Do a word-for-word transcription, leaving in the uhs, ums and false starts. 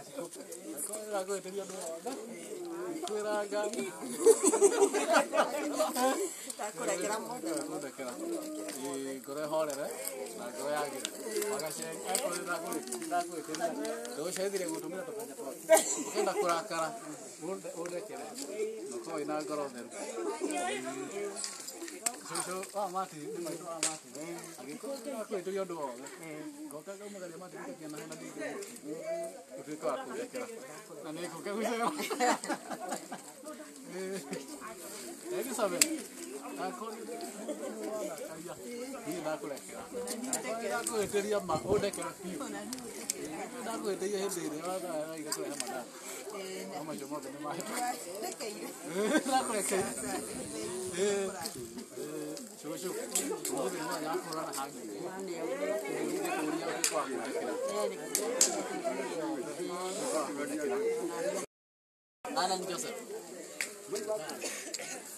Aku itu dia doa. Aku raga. Aku dah kira mau. Aku dah kira. Ini kore hal ada. Nah kore lagi. Maka saya aku dah aku aku itu dia. Dua saya tidak mau tumbuh atau banyak orang. Mungkin aku raga. Udah udah kira. Kau ini nak kalau dan. So ah mati, ini itu ah mati. Lagi kau aku itu dia doa. Kau kan kamu dari mati kita kena nanti. Itu kau aku dah kira. Nanti kau kan bisa. Ini sampai. Aku ayah, ini aku lagi. Aku itu dia mak, udah kira. Aku itu dia ini dia ada itu yang mana. Kamu cuma dengan mak. Aku lagi. Eh, coba coba. Kamu dengan yang kurang lagi. Ini kuliah itu aku kira. Anan Joseph.